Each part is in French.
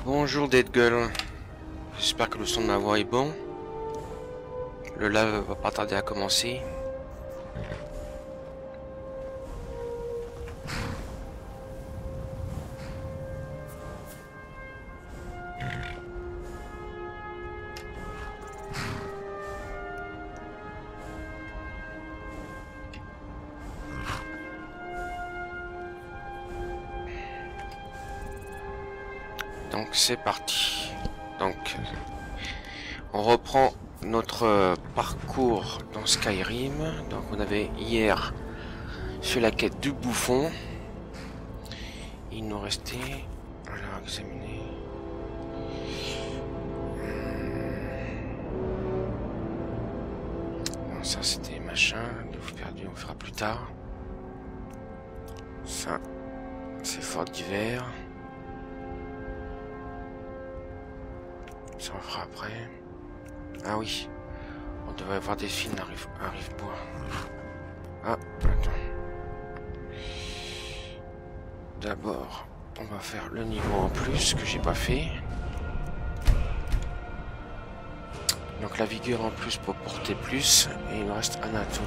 Bonjour Deadgull, j'espère que le son de ma voix est bon. Le live va pas tarder à commencer. Donc c'est parti. Donc on reprend notre parcours dans Skyrim. Donc on avait hier fait la quête du bouffon. Il nous restait à examiner. Non, ça c'était machin. De vous perdu, on fera plus tard. Ça c'est fort d'hiver. Ça on fera après. Ah oui, on devrait avoir des films à Rive-Bois. Ah, attends. D'abord, on va faire le niveau en plus que j'ai pas fait. Donc la vigueur en plus pour porter plus. Et il me reste un atout.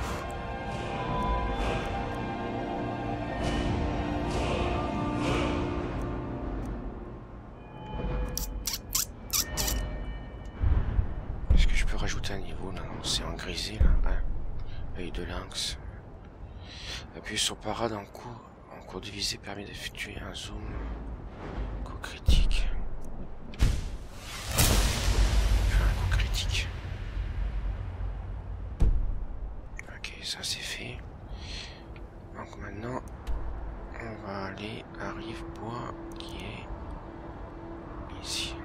Est-ce que je peux rajouter un niveau? Non, non, c'est en grisé là. Hein. Œil de lynx. Appuyer sur parade en cours de visée permet d'effectuer un zoom. Coup critique. Un coup critique. Ok, ça c'est fait. Donc maintenant, on va aller à Rive-Bois qui est ici.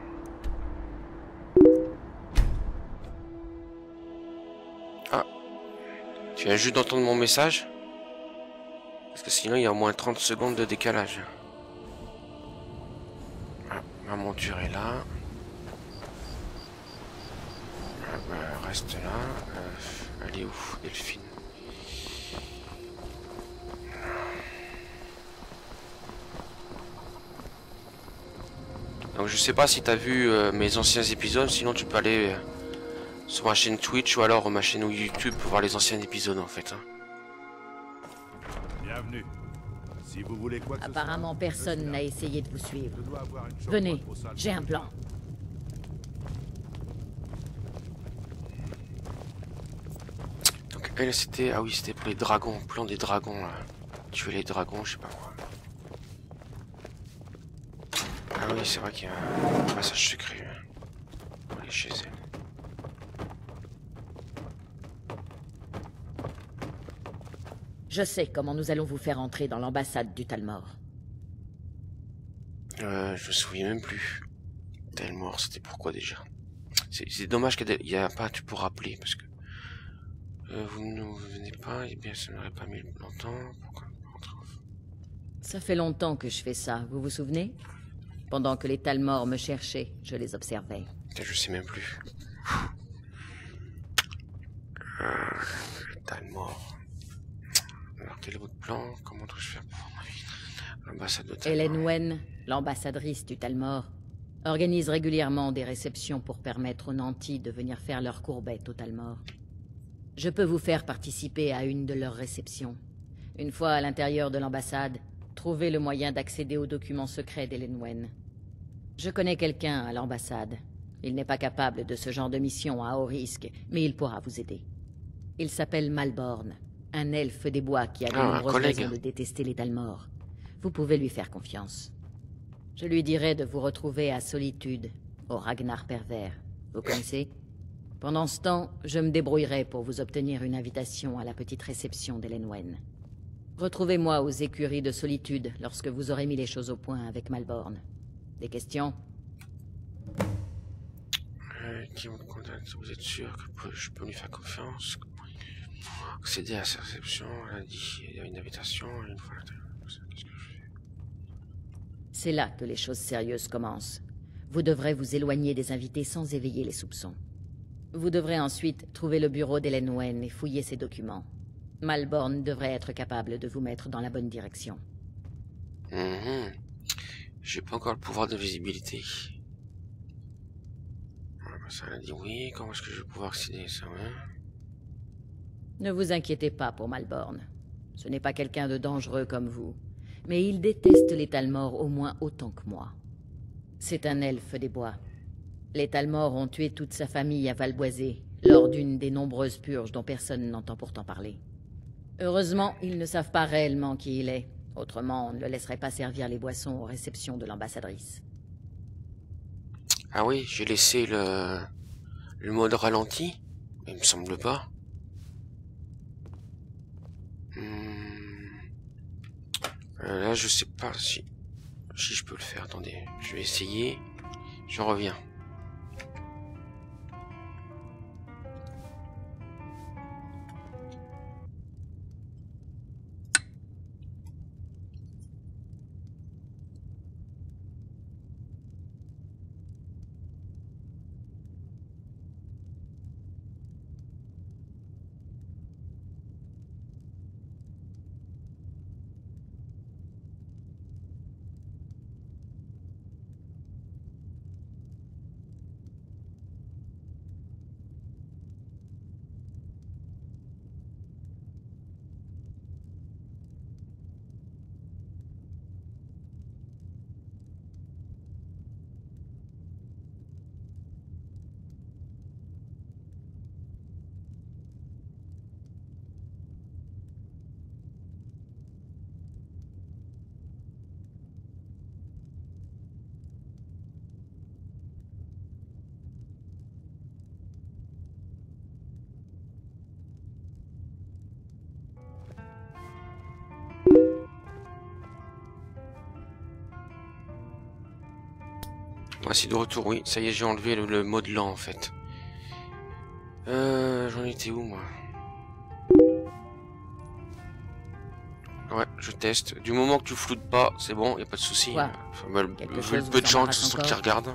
Ah, tu viens juste d'entendre mon message? Parce que sinon il y a au moins 30 secondes de décalage. Ah, ma monture est là. Ah, bah, reste là. Elle est où, Delphine? Donc je sais pas si t'as vu mes anciens épisodes, sinon tu peux aller sur ma chaîne Twitch ou alors ma chaîne YouTube pour voir les anciens épisodes en fait. Hein. Bienvenue. Si vous voulez quoi que Apparemment, ce soit, personne n'a essayé de vous suivre. je dois avoir une chambre Venez, trop sale. j'ai un plan. Donc elle c'était, ah oui c'était pour les dragons, plan des dragons là. Tuer les dragons, je sais pas quoi. Ah oui c'est vrai qu'il y a un passage secret. Pour aller chez elle. Je sais comment nous allons vous faire entrer dans l'ambassade du Talmor. Je me souviens même plus. Talmor, c'était pourquoi déjà? C'est dommage qu'il n'y a pas tu pour rappeler parce que vous ne venez pas, et bien ça n'aurait pas mis longtemps. Pourquoi Ça fait longtemps que je fais ça, vous vous souvenez? Pendant que les Talmor me cherchaient, je les observais. je sais même plus. Talmor. Alors quel est votre plan? Comment dois-je faire pour l'ambassade de Talmor? Hélène Wen, l'ambassadrice du Talmor, organise régulièrement des réceptions pour permettre aux nantis de venir faire leurs courbettes au Talmor. Je peux vous faire participer à une de leurs réceptions. Une fois à l'intérieur de l'ambassade, trouvez le moyen d'accéder aux documents secrets d'Hélène Wen. Je connais quelqu'un à l'ambassade. Il n'est pas capable de ce genre de mission à haut risque, mais il pourra vous aider. Il s'appelle Malborn, un elfe des bois qui a de nombreuses raisons de détester les Talmor. Vous pouvez lui faire confiance. Je lui dirai de vous retrouver à Solitude, au Ragnar pervers. Vous connaissez? Pendant ce temps, je me débrouillerai pour vous obtenir une invitation à la petite réception d'Hélène Wen. Retrouvez-moi aux écuries de Solitude lorsque vous aurez mis les choses au point avec Malborn. Des questions? Qui me contacte? Vous êtes sûr que je peux lui faire confiance? Accéder à sa réception, elle a dit il y a une invitation, une fois qu'est-ce que je fais? C'est là que les choses sérieuses commencent. Vous devrez vous éloigner des invités sans éveiller les soupçons. Vous devrez ensuite trouver le bureau d'Hélène Wen et fouiller ses documents. Malborn devrait être capable de vous mettre dans la bonne direction. J'ai pas encore le pouvoir de visibilité. Ça a dit oui. Comment est-ce que je vais pouvoir accéder à ça, ouais. Ne vous inquiétez pas pour Malborn. Ce n'est pas quelqu'un de dangereux comme vous. Mais il déteste les Talmor au moins autant que moi. C'est un elfe des bois. Les Talmor ont tué toute sa famille à Valboisé, lors d'une des nombreuses purges dont personne n'entend pourtant parler. Heureusement, ils ne savent pas réellement qui il est. Autrement, on ne le laisserait pas servir les boissons aux réceptions de l'ambassadrice. Ah oui, j'ai laissé le mode ralenti. Il me semble pas. Là, je sais pas si je peux le faire. Attendez, je vais essayer. Je reviens. Voici de retour, oui. Ça y est, j'ai enlevé le mode lent, en fait. J'en étais où, moi? Ouais, je teste. Du moment que tu floutes pas, c'est bon, y a pas de souci. Quoi? Enfin, le peu de gens qui regardent.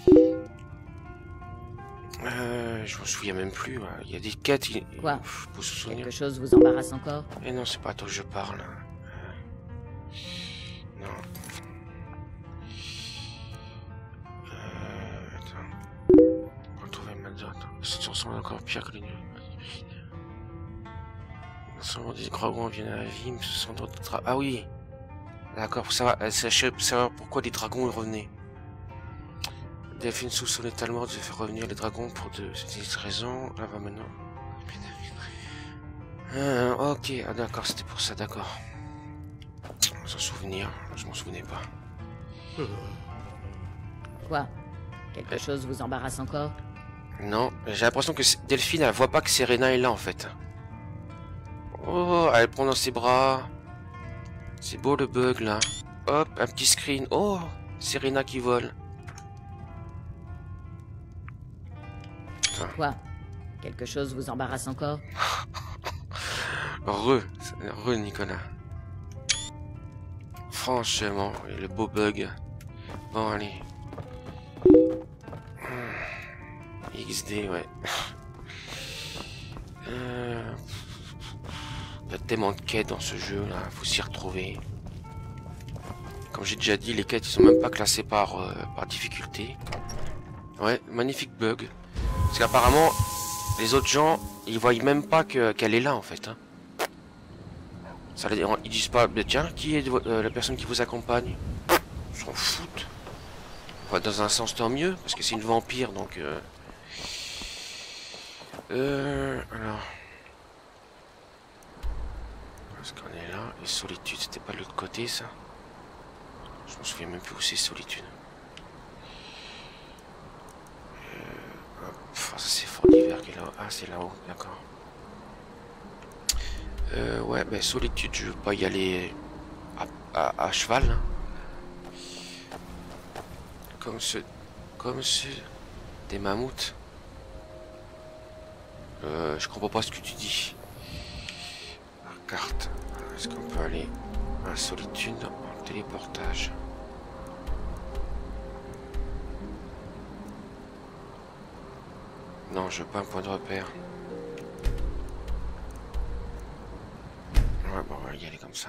Je m'en souviens même plus. Il y a des quêtes. Quoi? Faut se souvenir. Quelque chose vous embarrasse encore? Eh non, c'est pas à toi que je parle. Non. Attends. Retrouver ma dot. Ça ressemble encore pire que les nuls. Seulement des dragons viennent à la vie, mais ce sont d'autres. Ah oui. D'accord, pour savoir pourquoi les dragons revenaient. Delphine soupçonne les Talmor de faire revenir les dragons pour cette raison. Là va maintenant. Ok, ah, d'accord, c'était pour ça, d'accord. Sans souvenir, je m'en souvenais pas. Quoi? Quelque chose vous embarrasse encore? Non, j'ai l'impression que Delphine, elle voit pas que Serena est là en fait. Oh, elle prend dans ses bras. C'est beau le bug là. Hop, un petit screen. Oh, Serena qui vole. Quoi? Quelque chose vous embarrasse encore? Re Nicolas. Franchement, le beau bug. Bon allez. XD, ouais. Il y a tellement de quêtes dans ce jeu là, faut s'y retrouver. Comme j'ai déjà dit, les quêtes ils sont même pas classées par difficulté. Ouais, magnifique bug. Parce qu'apparemment, les autres gens, ils voient même pas qu'elle est là en fait. Hein. Ça, ils disent pas, tiens, qui est la personne qui vous accompagne? Ils s'en foutent. Enfin, dans un sens tant mieux, parce que c'est une vampire donc. Alors. Parce qu'on est là, et solitude, c'était pas de l'autre côté ça. Je me souviens même plus où c'est solitude. Ça c'est fort d'hiver qui est là. Ah c'est là-haut, d'accord. Ouais, ben solitude, je veux pas y aller à cheval. Hein. Comme ceux des mammouths. Je comprends pas ce que tu dis. Carte. Est-ce qu'on peut aller à solitude en téléportage? Non, je veux pas un point de repère. Ouais, bon, on va y aller comme ça.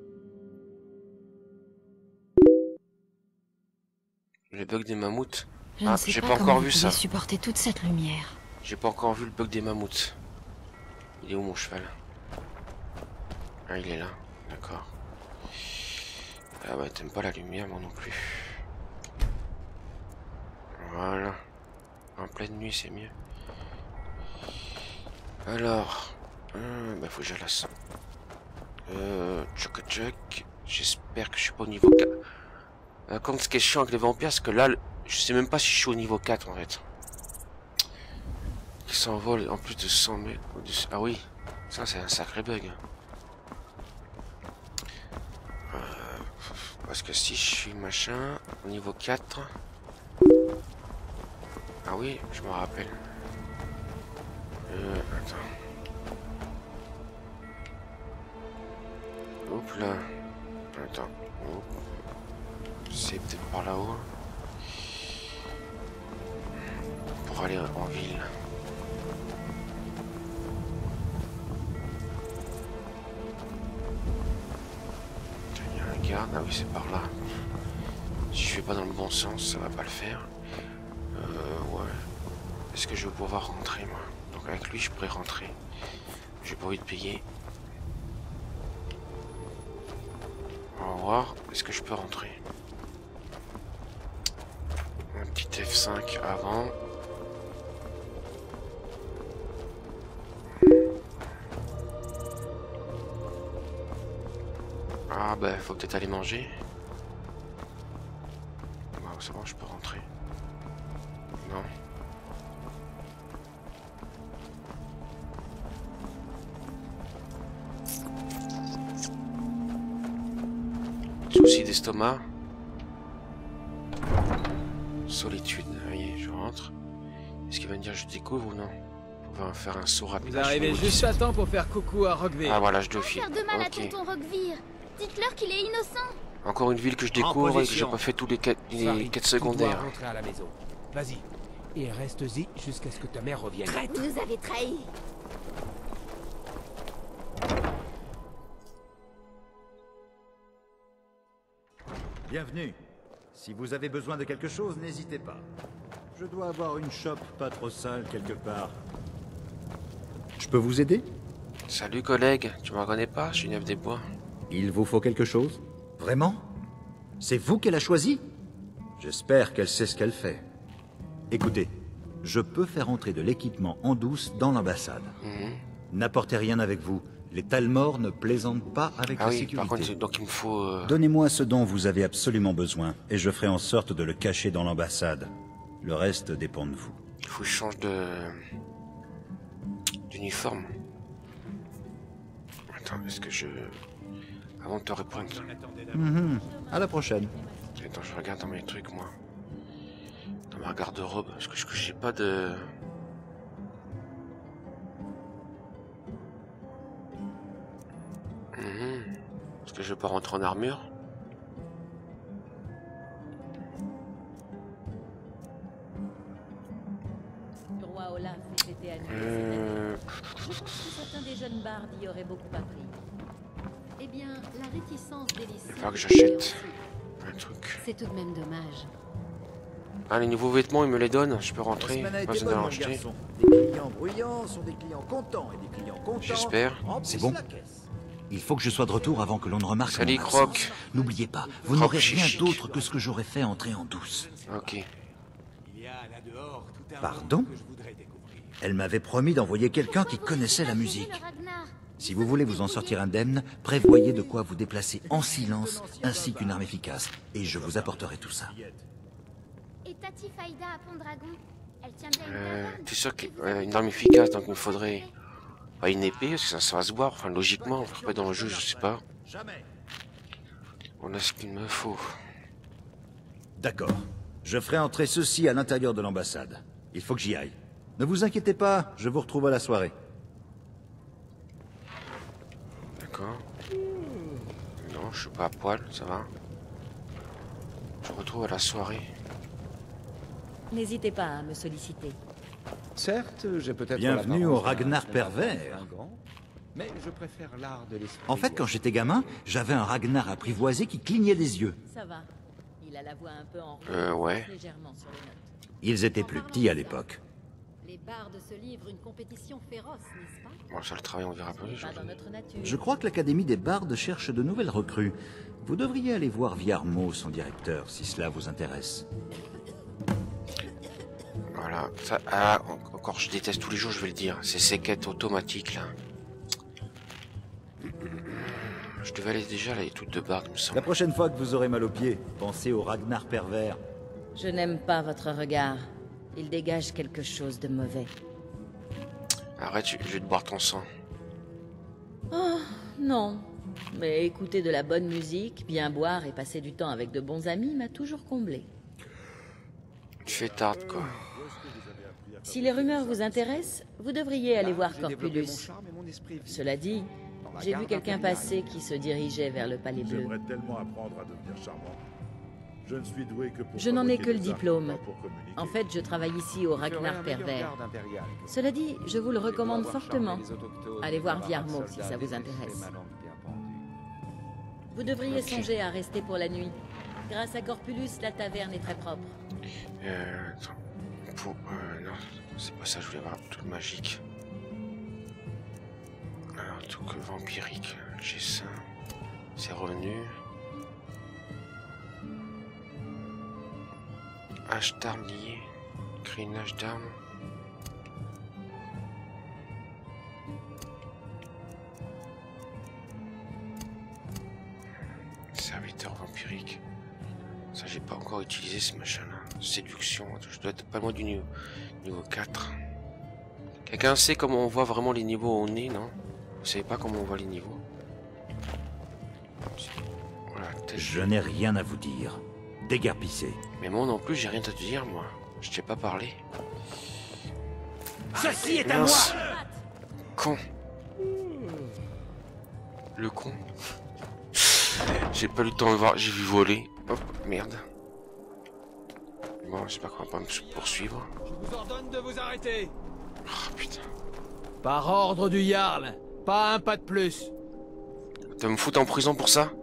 Le bug des mammouths. Je Ah, ne sais j'ai pas pas comment encore vous vu pouvez ça. supporter toute cette lumière. J'ai pas encore vu le bug des mammouths. Il est où mon cheval? Ah, il est là. D'accord. Ah ouais, t'aimes pas la lumière, moi non plus. Voilà. En pleine nuit, c'est mieux. Alors... bah faut que j'aille ça. Tchoc. J'espère que je suis pas au niveau 4. Comme ce qui est chiant avec les vampires, c'est que là, je sais même pas si je suis au niveau 4 en fait. Qui s'envole en plus de 100 mètres. Ah oui, ça c'est un sacré bug. Parce que si je suis machin, au niveau 4... Ah oui, je me rappelle. Attends. Hop là. Attends. Hop. C'est peut-être par là-haut. Pour aller en ville. Il y a un garde. Ah oui, c'est par là. Si je fais pas dans le bon sens, ça va pas le faire. Ouais. Est-ce que je vais pouvoir rentrer, moi? Donc avec lui, je pourrais rentrer. J'ai pas envie de payer. On va voir. Est-ce que je peux rentrer? Un petit F5 avant. Ah bah, faut peut-être aller manger. Bon, c'est bon, je peux rentrer. Non. Souci d'estomac. Solitude. Voyez, je rentre. Est-ce qu'il va me dire je découvre ou non? On va faire un saut rapide. Vous arrivez juste à temps pour faire coucou à Rockville. Ah voilà, je dois Pas filer. faire de mal à Ok. tonton Roquevire. Dites-leur qu'il est innocent. Encore une ville que je découvre et que j'ai position. pas fait tous les quêtes Farid, tu secondaires. dois rentrer à la maison. Vas-y. Et reste-y jusqu'à ce que ta mère revienne. Vous nous avez trahis. Bienvenue. Si vous avez besoin de quelque chose, n'hésitez pas. Je dois avoir une shop pas trop sale quelque part. Je peux vous aider? Salut collègue, tu me reconnais pas? Je suis Neuf des Bois. Il vous faut quelque chose? Vraiment? C'est vous qu'elle a choisi? J'espère qu'elle sait ce qu'elle fait. Écoutez, je peux faire entrer de l'équipement en douce dans l'ambassade. N'apportez rien avec vous. Les Talmor ne plaisantent pas avec Ah la oui, sécurité. par contre, donc il me faut... Donnez-moi ce dont vous avez absolument besoin, et je ferai en sorte de le cacher dans l'ambassade. Le reste dépend de vous. il faut que je change d'uniforme. Attends, est-ce que je... Avant de te répondre... À la prochaine. Attends, je regarde dans mes trucs, moi. Dans ma garde-robe, parce que j'ai pas de... Est-ce que je vais pas rentrer en armure? Le roi Olaf ait été annulé cette année. Je pense que certains des jeunes bardes y auraient beaucoup appris. Eh bien, la réticence des lycéens... Il va falloir que j'achète un truc. C'est tout de même dommage. Ah, les nouveaux vêtements, ils me les donnent, je peux La rentrer. semaine a Pas été besoin bonne, d'en mon acheter. garçon. Des clients bruyants sont des clients contents, et des clients contents... J'espère. C'est bon? Il faut que je sois de retour avant que l'on ne remarque Salut, mon Croc. absence. N'oubliez pas, vous Croc n'aurez chic. rien d'autre que ce que j'aurais fait entrer en douce. Ok. Il y a là dehors tout un Pardon? monde que je voudrais découvrir. Elle m'avait promis d'envoyer quelqu'un qui Pourquoi vous connaissait la avez musique. le Ragnar? Si vous voulez vous en sortir indemne, prévoyez de quoi vous déplacer en silence, ainsi qu'une arme efficace. Et je vous apporterai tout ça. Et Tati Faïda à Pendragon. Elle tient bien une taverne. T'es sûr qu'une arme efficace, donc il me faudrait... Pas une épée, parce que ça va se voir, enfin logiquement, après dans le jeu, je sais pas. Jamais. On a ce qu'il me faut. D'accord. Je ferai entrer ceci à l'intérieur de l'ambassade. Il faut que j'y aille. Ne vous inquiétez pas, je vous retrouve à la soirée. D'accord. Non, je suis pas à poil, ça va. Je retrouve à la soirée. N'hésitez pas à me solliciter. Certes, j'ai peut-être Bienvenue l'apparence au Ragnar d'un pervers. ingrat, mais je préfère l'art de l'esprit. En fait, quand j'étais gamin, j'avais un Ragnar apprivoisé qui clignait des yeux. Ça va. Il a la voix un peu en Ouais. légèrement sur les notes. Ils étaient plus petits à l'époque. Les bardes se livrent une compétition féroce, n'est-ce pas? Bon, ça, le travail, on verra pas les Pas jours. dans notre nature. Je crois que l'Académie des Bardes cherche de nouvelles recrues. Vous devriez aller voir Viarmo, son directeur, si cela vous intéresse. Voilà. Ça, ah, encore, je déteste tous les jours, je vais le dire. C'est ces quêtes automatiques, là. Je devais aller déjà les toutes de barde, il me La semble. prochaine fois que vous aurez mal aux pieds, pensez au Ragnar pervers. Je n'aime pas votre regard. Il dégage quelque chose de mauvais. Arrête, je vais te boire ton sang. Oh, non. Mais écouter de la bonne musique, bien boire et passer du temps avec de bons amis m'a toujours comblé. Tu fais tarde, quoi. Si les rumeurs vous intéressent, vous devriez aller voir Corpulus. Cela dit, j'ai vu quelqu'un passer qui se dirigeait vers le Palais Bleu. J'aimerais tellement apprendre à devenir charmant. Je ne suis doué que pour Je n'en ai fabriquer que le des armes, diplôme. pas pour communiquer. En fait, je travaille ici au Ragnar Pervers. Cela dit, je vous le recommande fortement. Allez voir Viarmo si ça vous intéresse. Vous devriez songer à rester pour la nuit. Grâce à Corpulus, la taverne est très propre. Attends. Non, c'est pas ça, je voulais avoir tout le magique. Alors, tout que vampirique, j'ai ça. C'est revenu. Hache d'armes lié. Créer une hache d'armes. Serviteur vampirique. Ça, j'ai pas encore utilisé ce machin-là. Séduction, je dois être pas loin du niveau 4. Quelqu'un sait comment on voit vraiment les niveaux où on est, non? Vous savez pas comment on voit les niveaux? Voilà, Je n'ai rien à vous dire. Déguerpissez. mais moi non plus, j'ai rien à te dire, moi. Je t'ai pas parlé. Ceci est à moi. Mince. Con. Le con. J'ai pas eu le temps de voir, j'ai vu voler. Hop, merde. Bon, j'espère qu'on va pas me poursuivre. Je vous ordonne de vous arrêter. Oh putain. Par ordre du Jarl. Pas un pas de plus. Tu vas me foutre en prison pour ça?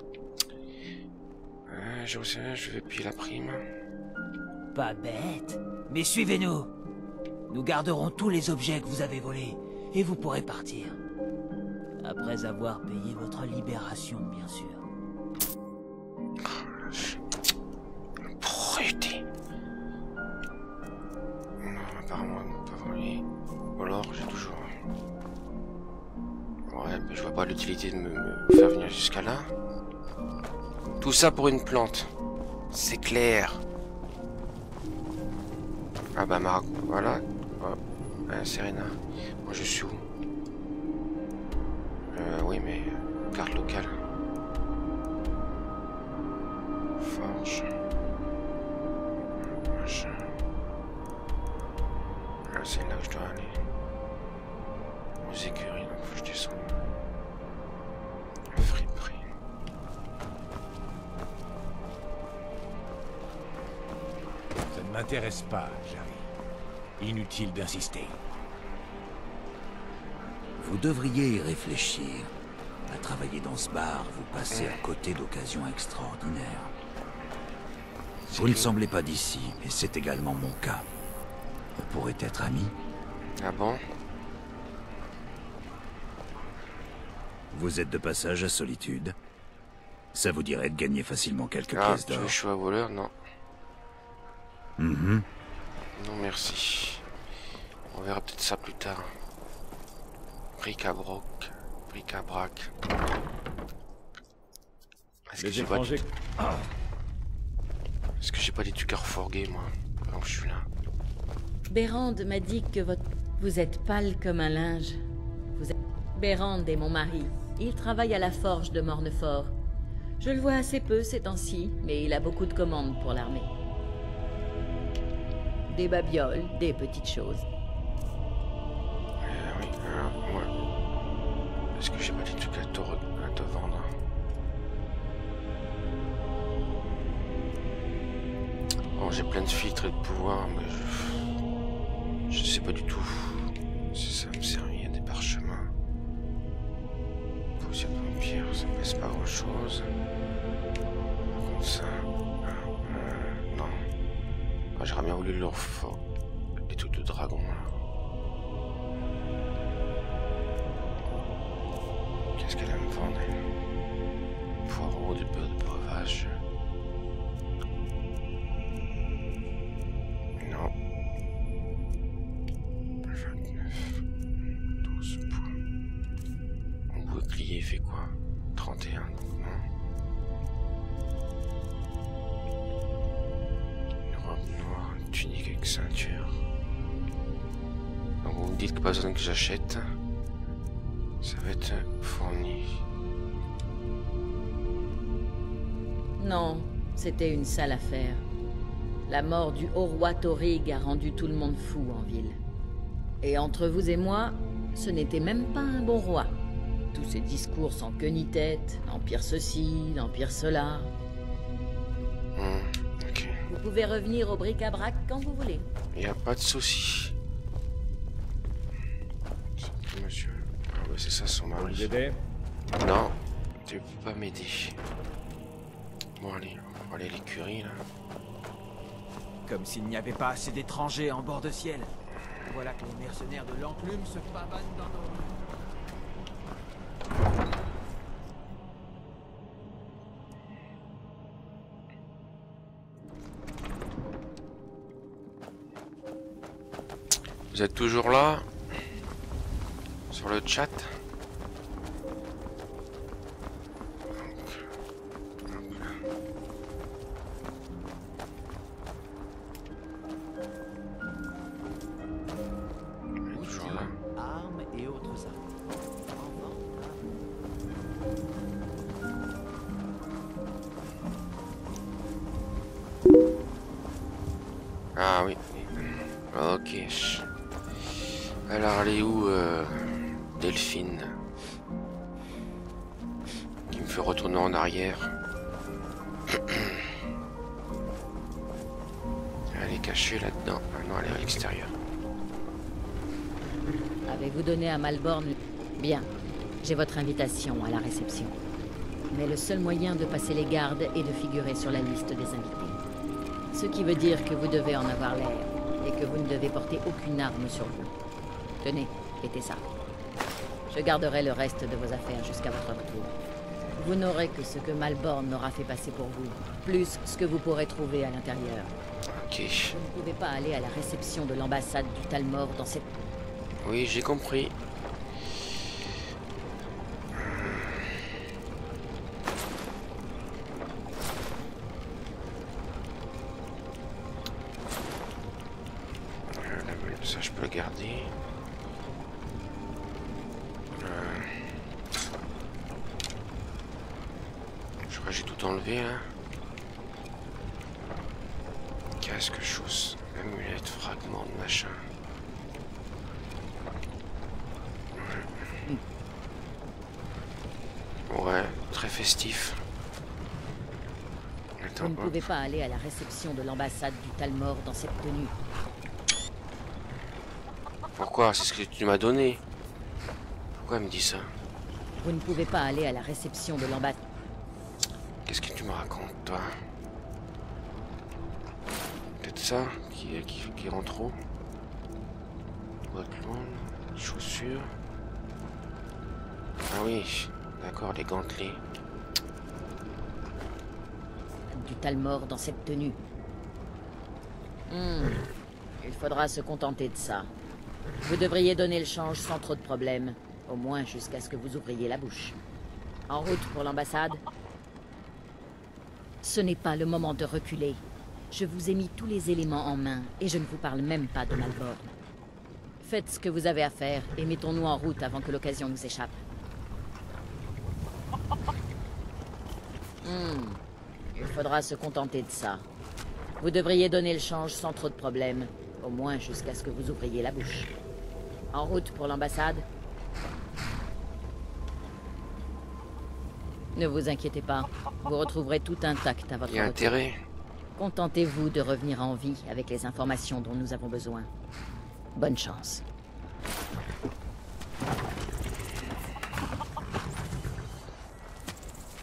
Je vais payer la prime. Pas bête. Mais suivez-nous. Nous garderons tous les objets que vous avez volés et vous pourrez partir. Après avoir payé votre libération, bien sûr. Prêté. Apparemment, pas volé. Ou alors, j'ai toujours... Ouais, mais je vois pas l'utilité de me faire venir jusqu'à là. Tout ça pour une plante. C'est clair. Ah bah Marc, voilà. Oh. Serena. Moi je suis où? Oui mais... Carte locale. Forge. Machin. Ah, c'est là où je dois aller. Aux écuries, donc faut que je descende. Friperie. Ça ne m'intéresse pas, Jarry. Inutile d'insister. Vous devriez y réfléchir. À travailler dans ce bar, vous passez à côté d'occasions extraordinaires. Vous ne semblez pas d'ici, et c'est également mon cas. On pourrait être amis. Ah bon? Vous êtes de passage à Solitude. Ça vous dirait de gagner facilement quelques Ah, pièces tu veux d'or. que je sois voleur? Non. Mhm. Non merci. On verra peut-être ça plus tard. Bric-à-broc. Bric-à-brac. Est-ce que j'ai pas... Est-ce que j'ai pas des trucs à refourguer, moi? Pendant que je suis là. Bérande m'a dit que vous êtes pâle comme un linge. Bérande est mon mari. Il travaille à la forge de Mornefort. Je le vois assez peu ces temps-ci, mais il a beaucoup de commandes pour l'armée. Des babioles, des petites choses. Oui, alors, moi... Est-ce que j'ai pas des trucs à te vendre? Bon, j'ai plein de filtres et de pouvoirs, mais je sais pas du tout si ça me sert. Il y a des parchemins. Potion de vampire, ça me pèse pas grand chose. Comme ça. Non. J'aurais bien voulu leur fort. Les trucs de dragon là. Qu'est-ce qu'elle va me vendre? Poireaux, du beurre de breuvage. Non. 29. 12 points. Mon bouclier fait quoi? 31, donc non. Une robe noire, une tunique avec ceinture. Donc vous me dites que pas besoin que j'achète. Ça va être fourni. Non, c'était une sale affaire. La mort du haut roi Torrig a rendu tout le monde fou en ville. Et entre vous et moi, ce n'était même pas un bon roi. Tous ces discours sans queue ni tête, l'Empire ceci, l'Empire cela. Ok. Vous pouvez revenir au bric-à-brac quand vous voulez. Y a pas de souci. Monsieur. Ah ouais, c'est ça son Vous mari. aider? Non, tu peux pas m'aider. Bon allez, on va aller à l'écurie là. Comme s'il n'y avait pas assez d'étrangers en bord de ciel. Voilà que les mercenaires de l'enclume se pavanent dans nos rues. Vous êtes toujours là? Sur le chat? Armes et autres armes. Ah oui. Ok. Alors elle est où Delphine? Qui me fait retourner en arrière. Elle est cachée là-dedans. Ah non, elle est à l'extérieur. Avez-vous donné à Malborn... Bien. J'ai votre invitation à la réception. Mais le seul moyen de passer les gardes est de figurer sur la liste des invités. Ce qui veut dire que vous devez en avoir l'air, et que vous ne devez porter aucune arme sur vous. Tenez, mettez ça. Je garderai le reste de vos affaires jusqu'à votre retour. Vous n'aurez que ce que Malborn aura fait passer pour vous, plus ce que vous pourrez trouver à l'intérieur. Ok. Vous ne pouvez pas aller à la réception de l'ambassade du Talmor dans cette... Oui, j'ai compris. Ça, je peux le garder. Je crois que j'ai tout enlevé là. Casque, chausse, amulette, fragment de machin. Ouais, très festif. Attends, Vous ne pouvez pas aller à la réception de l'ambassade du Talmor dans cette tenue. Pourquoi? C'est ce que tu m'as donné. Pourquoi elle me dit ça? Vous ne pouvez pas aller à la réception de l'ambassade. Qu'est-ce que tu me racontes, toi? Peut-être ça qui rend trop. Boîte longue, chaussures. Ah oui, d'accord, les gantelets. Du Talmor dans cette tenue. Il faudra se contenter de ça. Vous devriez donner le change sans trop de problèmes. Au moins jusqu'à ce que vous ouvriez la bouche. En route pour l'ambassade? Ce n'est pas le moment de reculer. Je vous ai mis tous les éléments en main et je ne vous parle même pas de Malborn. Faites ce que vous avez à faire et mettons-nous en route avant que l'occasion nous échappe. Il faudra se contenter de ça. Vous devriez donner le change sans trop de problèmes. Au moins jusqu'à ce que vous ouvriez la bouche. En route pour l'ambassade? Ne vous inquiétez pas. Vous retrouverez tout intact à votre Il y a retour. intérêt. Contentez-vous de revenir en vie avec les informations dont nous avons besoin. Bonne chance.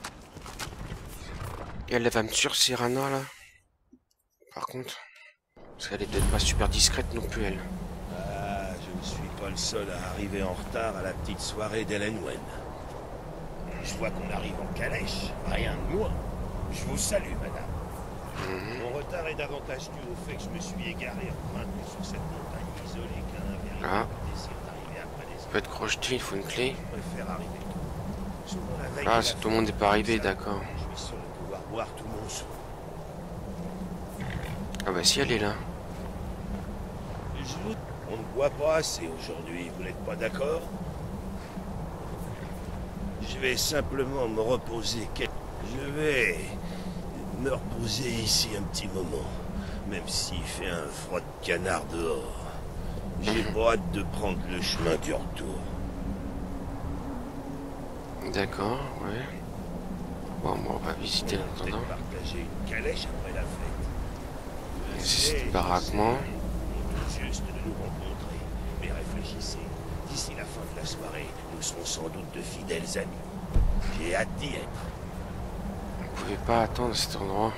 Et elle va me tuer, Cyrano, là. Par contre. Parce qu'elle est peut-être pas super discrète non plus, elle. Ah, je ne suis pas le seul à arriver en retard à la petite soirée d'Hélène Wen. Je vois qu'on arrive en calèche, rien de moins. Je vous salue, madame. Mon retard est davantage dû au fait que je me suis égaré en pointant sur cette montagne isolée qu'un véritable désir d'arriver après les peut être crocheté, il faut une clé. Je préfère arriver tôt. Ah, tout le monde n'est pas arrivé, d'accord. Je suis sûr de pouvoir boire tout mon sang. Ah bah si, elle est là. On ne boit pas assez aujourd'hui, vous n'êtes pas d'accord? Je vais simplement me reposer. Je vais me reposer ici un petit moment, même s'il fait un froid de canard dehors. J'ai pas hâte de prendre le chemin du retour. D'accord, ouais. Bon, on va visiter en attendant. Partager une calèche après la fête. C'est baraquement. Juste de nous rencontrer. Mais réfléchissez, d'ici la fin de la soirée, nous serons sans doute de fidèles amis. J'ai hâte d'y être. Vous pouvez pas attendre cet endroit.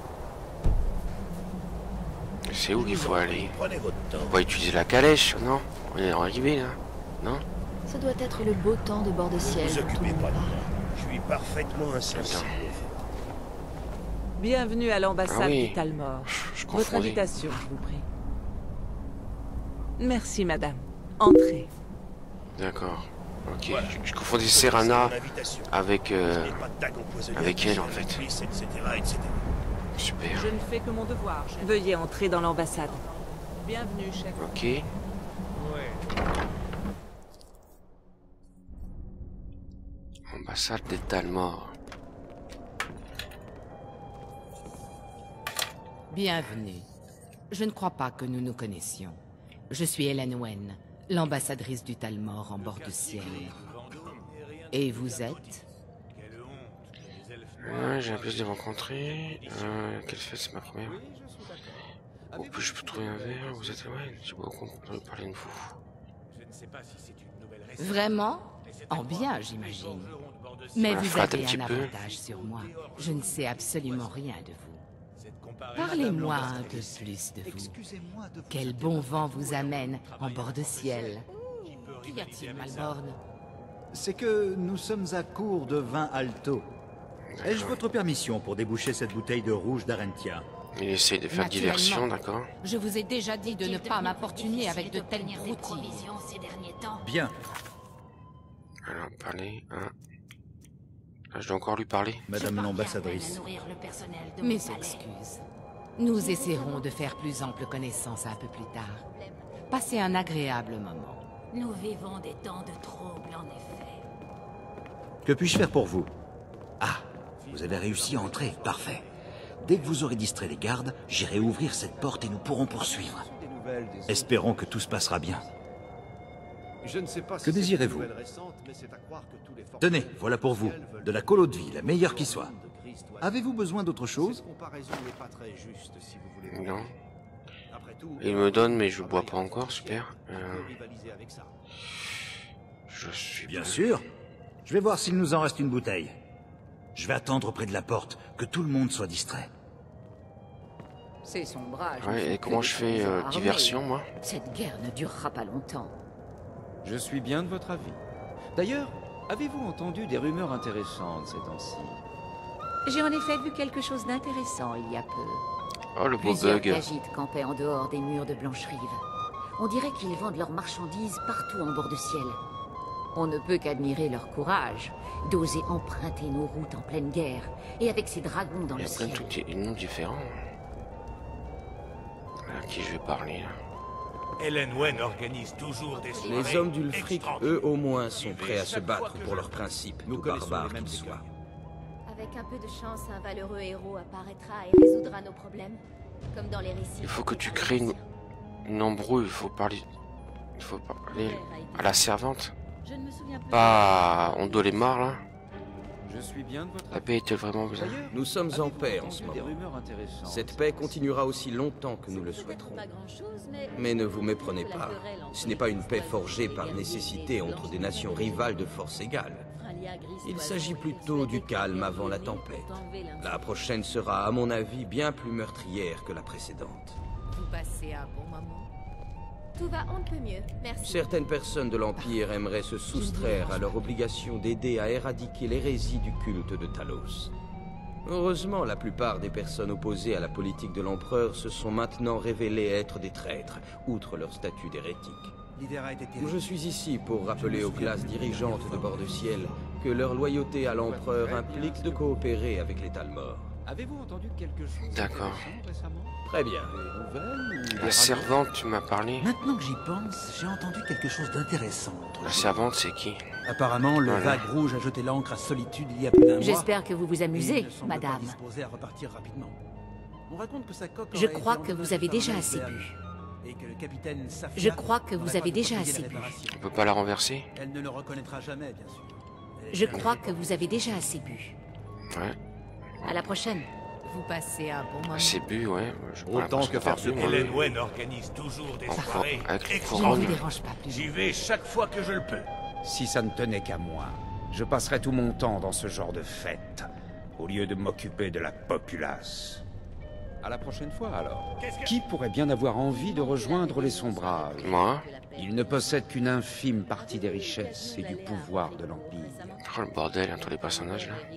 C'est où qu'il faut aller? Prenez votre temps. On va utiliser la calèche, non? On est arrivé là, non? Ça doit être le beau temps de bord de ciel. Ne vous dont tout occupez le monde pas de parle. moi. Je suis parfaitement insensible. Bienvenue à l'ambassade Ah oui. d'Italmor. Je Votre confondais. invitation, je vous prie. Merci, madame. Entrez. D'accord. Ok. Voilà. Je confondais Serana Mon invitation. avec Je n'ai pas de dague empoisonnée avec elle, en la fait. cuisse, etc., etc. Super. Je ne fais que mon devoir. Veuillez entrer dans l'ambassade. Bienvenue, chef. Ok. Ambassade d'Italmor. Bienvenue. Je ne crois pas que nous nous connaissions. Je suis Hélène Wen, l'ambassadrice du Talmor en bord de ciel. Et vous êtes? J'ai un plaisir de les rencontrer. Quelle fête, c'est ma première. Où je peux trouver un verre? Vous êtes ouais, j'ai beaucoup entendu parler de vous. Vraiment? En bien, j'imagine. Mais Voilà, vous flatte un avez petit un peu. avantage sur moi. Je ne sais absolument rien de vous. Parlez-moi un peu plus de vous. Quel bon vent vous amène en bord de ciel? Qu'y a-t-il, Malborn? C'est que nous sommes à court de vin Alto. Ai-je votre permission pour déboucher cette bouteille de rouge d'Arentia? Il essaie de faire diversion, d'accord. Je vous ai déjà dit de ne pas m'importuner avec de telles broutilles. Provisions ces derniers temps. Bien. Alors, parler. Hein. Ah, je dois encore lui parler. Madame l'ambassadrice. Mes excuses. Nous essaierons de faire plus ample connaissance un peu plus tard. Passez un agréable moment. Nous vivons des temps de trouble, en effet. Que puis-je faire pour vous? Ah, vous avez réussi à entrer, parfait. Dès que vous aurez distrait les gardes, j'irai ouvrir cette porte et nous pourrons poursuivre. Espérons que tout se passera bien. Je ne sais pas Que désirez-vous? Tenez, voilà pour vous. De la colo de vie, la meilleure qui soit. Avez-vous besoin d'autre chose? Non. Il me donne, mais je bois pas encore, super. Je suis Bien sûr. Je vais voir s'il nous en reste une bouteille. Je vais attendre près de la porte, que tout le monde soit distrait. C'est son bras. Ouais, et comment je fais diversion, moi? Cette guerre ne durera pas longtemps. Je suis bien de votre avis. D'ailleurs, avez-vous entendu des rumeurs intéressantes ces temps-ci? J'ai en effet vu quelque chose d'intéressant il y a peu. Oh, le beau Plusieurs bug. Khajiits campaient en dehors des murs de Blancherive. On dirait qu'ils vendent leurs marchandises partout en bord de ciel. On ne peut qu'admirer leur courage d'oser emprunter nos routes en pleine guerre et avec ces dragons dans Il y le a plein ciel. de noms différents. À qui je vais parler là? Hélène Wen organise toujours des soirées. Les hommes d'Ulfric, eux au moins, sont prêts à se battre pour leurs principes, tout barbares qu'ils soient. Avec un peu de chance, un valeureux héros apparaîtra et résoudra nos problèmes. Comme dans les récits. Il faut que tu crées une embrouille, il faut parler à la servante. Je ne me souviens plus. Pas Ondolémar là. Je suis bien de votre La paix est-elle vraiment besoin? Nous sommes en paix en ce moment. Cette paix continuera aussi longtemps que nous le souhaiterons. Mais ne vous méprenez pas, ce n'est pas une paix forgée par nécessité entre des nations rivales de force égale. Il s'agit plutôt du calme avant la tempête. La prochaine sera, à mon avis, bien plus meurtrière que la précédente. Vous passez un bon moment? Tout va on ne peut mieux, merci. Certaines personnes de l'Empire aimeraient se soustraire à leur obligation d'aider à éradiquer l'hérésie du culte de Talos. Heureusement, la plupart des personnes opposées à la politique de l'Empereur se sont maintenant révélées être des traîtres, outre leur statut d'hérétique. Je suis ici pour rappeler aux classes dirigeantes de Bord-de-Ciel que leur loyauté à l'Empereur implique de coopérer avec les Talmor. Avez-vous entendu quelque chose D'accord. récemment? Très bien. La servante, tu m'as parlé. Maintenant que j'y pense, j'ai entendu quelque chose d'intéressant. La servante, c'est qui? Apparemment, le Voilà. Vague Rouge a jeté l'ancre à Solitude il y a plus d'un mois. J'espère que vous vous amusez, et il ne semble pas madame. disposé à repartir rapidement. On raconte que sa coque Je aurait crois été que vous endommagée avez par déjà un assez iceberg, bu. et que le capitaine Safia Je crois que vous n'aurait avez pas déjà contribué à assez la bu. réparation. On peut pas la renverser? Elle ne le reconnaîtra jamais, bien sûr. Je crois que vous avez déjà assez bu. Ouais. À la prochaine. Vous passez un bon moment? C'est bu, ouais. Je Autant que faire se peut. Hélène Wen organise toujours des soirées avec le Je ne extraordinaires. vous dérange pas plus. J'y vais chaque fois que je le peux. Si ça ne tenait qu'à moi, je passerais tout mon temps dans ce genre de fête, au lieu de m'occuper de la populace. À la prochaine fois, alors. Qui pourrait bien avoir envie de rejoindre les Sombrages? Moi? Ils ne possèdent qu'une infime partie des richesses et du pouvoir de l'Empire. Oh, le bordel entre les personnages, là.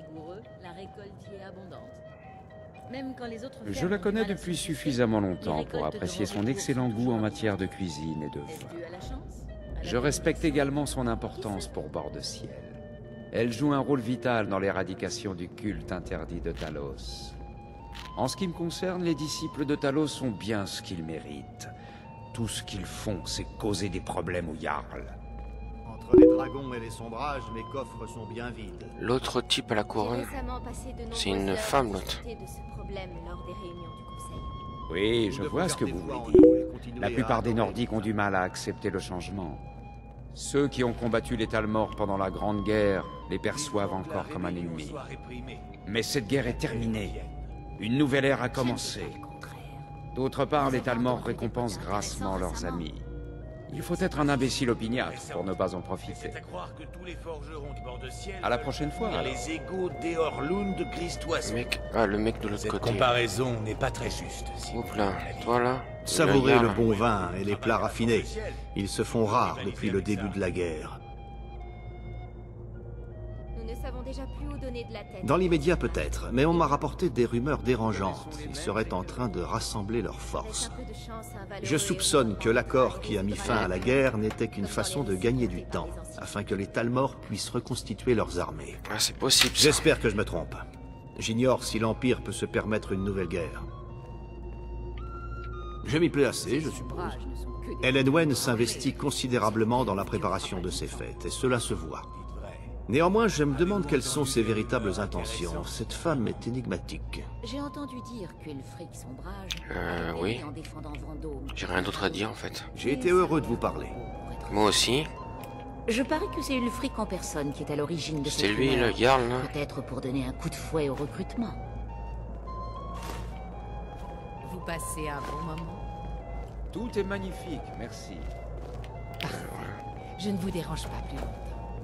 Je la connais depuis suffisamment longtemps pour apprécier son excellent goût en matière de cuisine et de vin. Je respecte également son importance pour Bord-de-Ciel. Elle joue un rôle vital dans l'éradication du culte interdit de Talos. En ce qui me concerne, les disciples de Talos ont bien ce qu'ils méritent. Tout ce qu'ils font, c'est causer des problèmes au Jarl. Entre les dragons et les sombrages, mes coffres sont bien vides. L'autre type à la couronne, c'est une femme, l'autre. Oui, je vois ce que vous voulez dire. La plupart des Nordiques ont du mal à accepter le changement. Ceux qui ont combattu les Talmor pendant la Grande Guerre les perçoivent encore comme un ennemi. Mais cette guerre est terminée. Une nouvelle ère a commencé. D'autre part, les Talmor récompensent grassement leurs amis. Il faut être un imbécile opiniâtre pour ne pas en profiter. À la prochaine fois, alors. Les égaux d'Eorlund Gristoise. Le mec de l'autre Cette côté. comparaison n'est pas très juste. Oups là, toi là. Savourez Jarl. le bon vin et les plats raffinés. Ils se font rares depuis le début de la guerre. Nous ne savons déjà plus où donner de la tête. Dans l'immédiat peut-être, mais on m'a rapporté des rumeurs dérangeantes. Ils seraient en train de rassembler leurs forces. Je soupçonne que l'accord qui a mis fin à la guerre n'était qu'une façon de gagner du temps, afin que les Talmor puissent reconstituer leurs armées. Ah, c'est possible. ça. J'espère que je me trompe. J'ignore si l'Empire peut se permettre une nouvelle guerre. Je m'y plais assez, je suppose. Hélène Wen s'investit considérablement dans la préparation de ces fêtes, et cela se voit. Néanmoins, je me demande quelles sont ses véritables intentions. Cette femme est énigmatique. J'ai entendu dire qu'Ulfric Sombrage Oui. en défendant Vendôme. J'ai rien d'autre à dire en fait. J'ai été heureux de vous parler. Moi aussi. Je parie que c'est Ulfric en personne qui est à l'origine de cette C'est lui, rumeur. le Jarl, là. Peut-être pour donner un coup de fouet au recrutement. Vous passez un bon moment? Tout est magnifique, merci. Je ne vous dérange pas plus longtemps.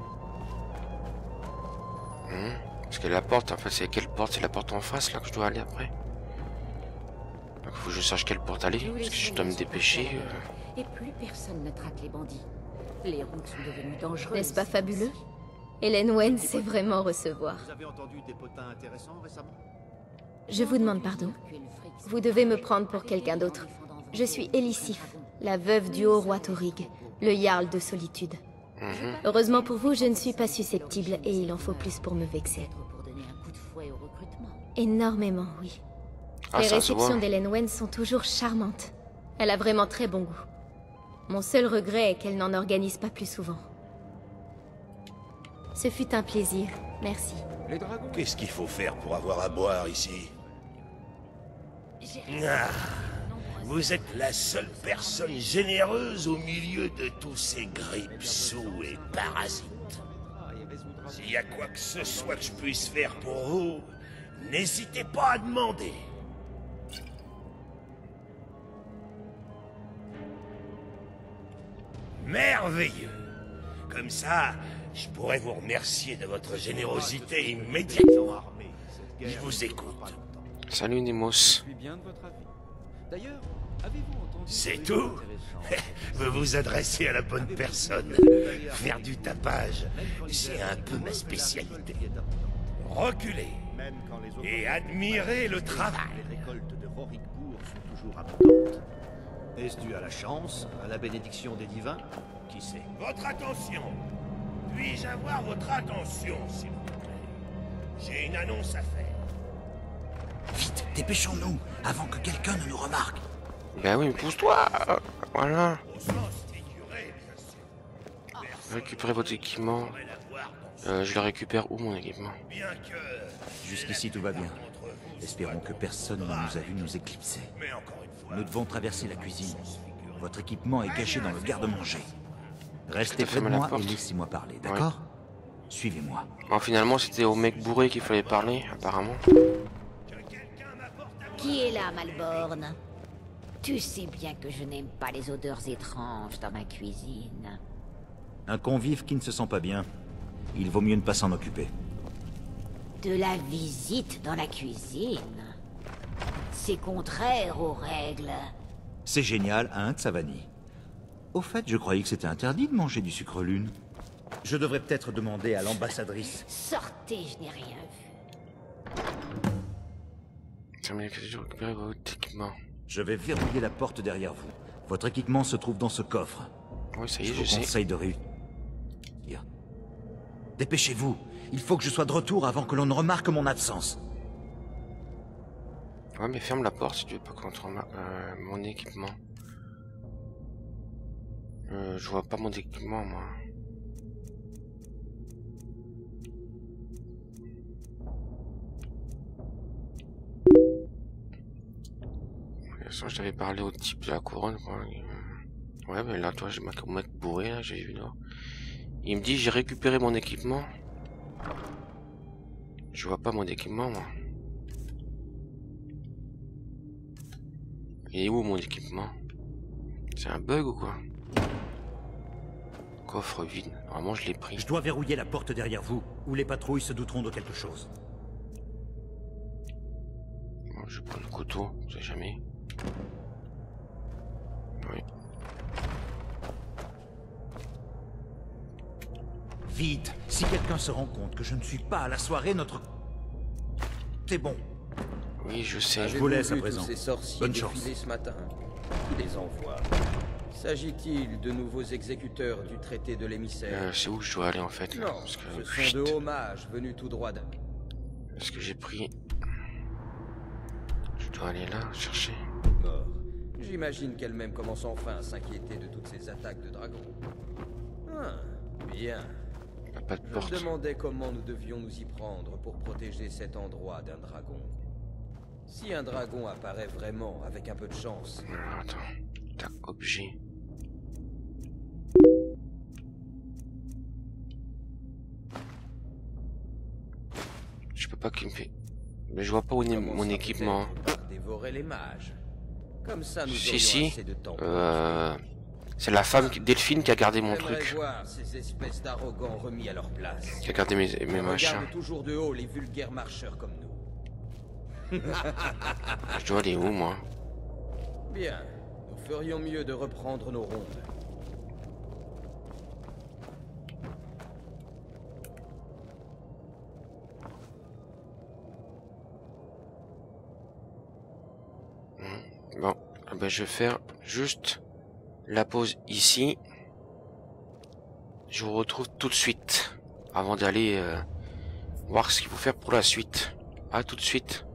Parce que la porte, en fait, c'est quelle porte? C'est la porte en face là que je dois aller après. Donc faut que je sache quelle porte aller, parce que je dois me dépêcher. Et plus personne ne traque les bandits. Les routes sont devenues dangereuses. N'est-ce pas fabuleux? Hélène Wen sait vraiment recevoir. Vous avez entendu des potins intéressants récemment? Je vous demande pardon. Vous devez me prendre pour quelqu'un d'autre. Je suis Elisif, la veuve du haut roi Thorig, le Jarl de Solitude. Heureusement pour vous, je ne suis pas susceptible et il en faut plus pour me vexer. Énormément, oui. Ah, Les ça se réceptions voit. d'Hélène Wen sont toujours charmantes. Elle a vraiment très bon goût. Mon seul regret est qu'elle n'en organise pas plus souvent. Ce fut un plaisir, merci. Qu'est-ce qu'il faut faire pour avoir à boire ici? Ah, vous êtes la seule personne généreuse au milieu de tous ces grippe-sous et parasites. S'il y a quoi que ce soit que je puisse faire pour vous, n'hésitez pas à demander. Merveilleux. Comme ça, je pourrais vous remercier de votre générosité immédiatement. Je vous écoute. Salut Nemos. Je suis bien de votre avis. D'ailleurs, avez-vous entendu... C'est tout? Vous vous adressez à la bonne personne. Faire du tapage, c'est un peu ma spécialité. Reculez et admirez le travail. Les récoltes de Rorikbourg sont toujours abondantes. Est-ce dû à la chance, à la bénédiction des divins? Qui sait? Votre attention! Puis-je avoir votre attention, s'il vous plaît? J'ai une annonce à faire. Vite, dépêchons-nous, avant que quelqu'un ne nous remarque. Ben oui, mais pousse-toi. Voilà. Récupérez votre équipement. Je le récupère où, mon équipement? Jusqu'ici, tout va bien. Espérons que personne ne nous a vu nous éclipser. Nous devons traverser la cuisine. Votre équipement est caché dans le garde-manger. Restez près de moi et laissez-moi parler, d'accord? Suivez-moi. Bon, finalement, c'était au mec bourré qu'il fallait parler, apparemment. Qui est là, Malborn? Tu sais bien que je n'aime pas les odeurs étranges dans ma cuisine. Un convive qui ne se sent pas bien. Il vaut mieux ne pas s'en occuper. De la visite dans la cuisine? C'est contraire aux règles. C'est génial, hein, Tsavani? Au fait, je croyais que c'était interdit de manger du sucre lune. Je devrais peut-être demander à l'ambassadrice. Sortez, je n'ai rien vu. Terminez que je récupère votre équipement. Je vais verrouiller la porte derrière vous. Votre équipement se trouve dans ce coffre. Oui, ça y est, je vous conseille de réussir. Dépêchez-vous. Il faut que je sois de retour avant que l'on ne remarque mon absence. Ouais, mais ferme la porte si tu veux pas qu'on te remarque mon équipement. Je vois pas mon équipement, moi. De toute façon, je t'avais parlé au type de la couronne, quoi. Ouais, mais là, toi, j'ai ma mec bourré, là, j'ai vu, là. Il me dit, j'ai récupéré mon équipement. Je vois pas mon équipement, moi. Il est où, mon équipement? C'est un bug ou quoi? Coffre vide. Normalement, je l'ai pris. Je dois verrouiller la porte derrière vous, ou les patrouilles se douteront de quelque chose. Bon, je prends le couteau, on sait jamais. Oui. Vite, si quelqu'un se rend compte que je ne suis pas à la soirée, notre... C'est bon. Oui, je sais. Je vous laisse à présent. Ces sorciers Bonne chance. ce matin. Qui les envoie? S'agit-il de nouveaux exécuteurs du traité de l'émissaire? C'est où je dois aller en fait? Non, parce que... ce sont de hauts mages venus tout droit d'Ami. Est-ce que j'ai pris... Je dois aller là, chercher. Mort. J'imagine qu'elle-même commence enfin à s'inquiéter de toutes ces attaques de dragons. Ah, bien. Il n'y a pas de porte. Je me demandais comment nous devions nous y prendre pour protéger cet endroit d'un dragon. Si un dragon apparaît vraiment avec un peu de chance... Alors, attends. Tac, objet. Je peux pas qu'il me fait... Mais je vois pas où est mon équipement. Dévorer les mages. Comme ça, nous si. assez de temps. C'est la femme Delphine qui a gardé mon truc. Voir ces espèces d'arrogants remis à leur place. Qui a gardé mes machins. Toujours de haut les vulgaires marcheurs comme nous. Je dois aller où, moi? Bien. Nous ferions mieux de reprendre nos rondes. Bon, ben je vais faire juste la pause ici. Je vous retrouve tout de suite avant d'aller voir ce qu'il faut faire pour la suite. À tout de suite.